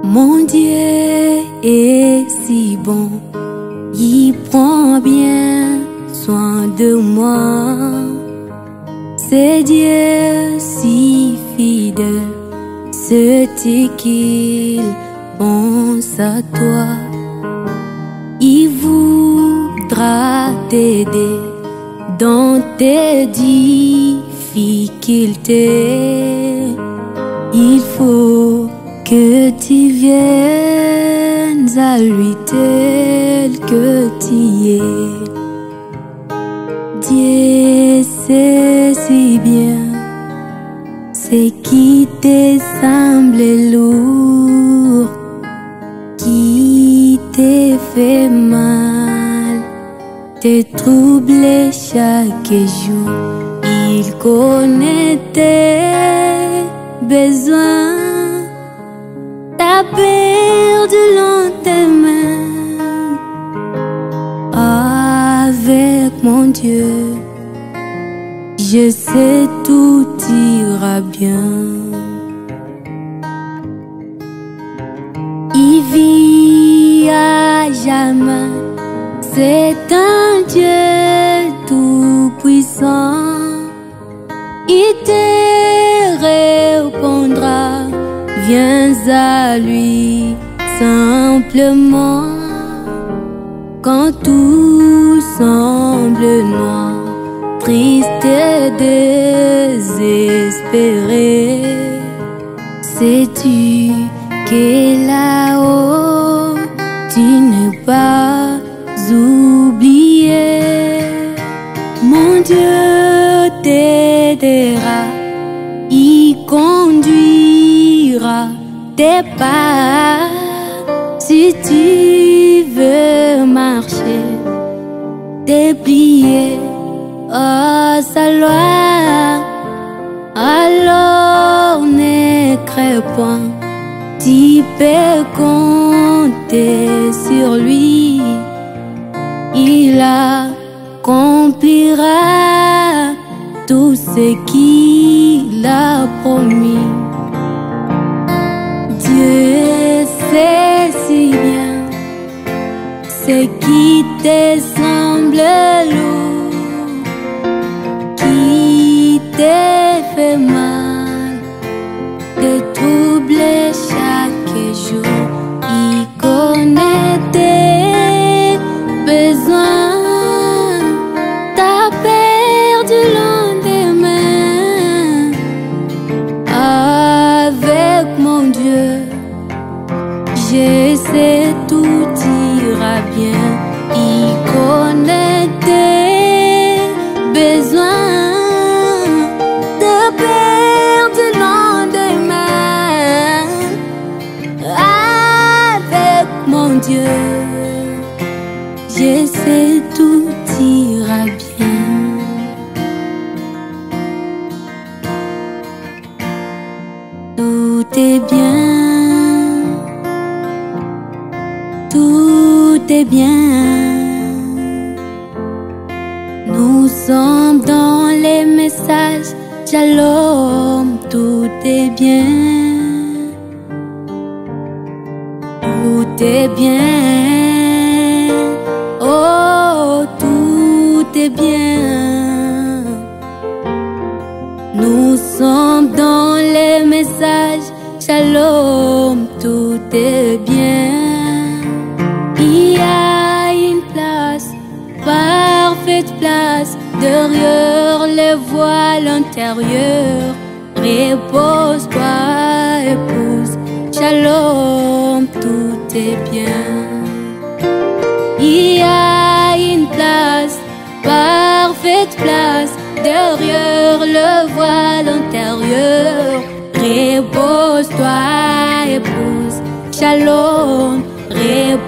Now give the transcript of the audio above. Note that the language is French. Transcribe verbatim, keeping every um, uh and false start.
Mon Dieu est si bon, il prend bien soin de moi. C'est Dieu si fidèle, c'est qu'il pense à toi. Il voudra t'aider dans tes difficultés. Il faut que tu viennes à lui tel que tu es. Dieu sait si bien ce qui te semble lourd, qui te fait mal, te trouble chaque jour. Il connaît tes besoins. T'as perdu lentement. Avec mon Dieu, je sais tout ira bien. Il vit à jamais, c'est un Dieu tout puissant. Il te répondra, viens à lui simplement. Quand tout semble noir, triste et désespéré, sais-tu que là-haut tu n'es pas oublié? Mon Dieu t'aidera, il conduira tes pas. Si tu veux marcher, déplier à sa loi, alors ne crains point, tu peux compter sur lui. Il accomplira tout ce qu'il a promis. Dieu sait si bien ce qui te semble lourd, qui te fait mal, te trouble chaque jour. Il connaît tes besoins. T'as perdu lendemain. Avec mon Dieu, je sais tout ira bien. Il connaît tes besoins. T'as perdu lendemain. Avec mon Dieu, je sais tout ira bien. Tout est bien. Tout est bien. Nous sommes dans les messages. Shalom, tout est bien. Tout est bien. Oh, tout est bien. Nous sommes dans les messages. Shalom, tout est bien. Il y a une place, parfaite place, derrière les voiles intérieurs. Repose-toi, épouse, shalom, tout est bien. Il y a une place, parfaite place, derrière le voile intérieur. Repose-toi, épouse, shalom, repose-toi.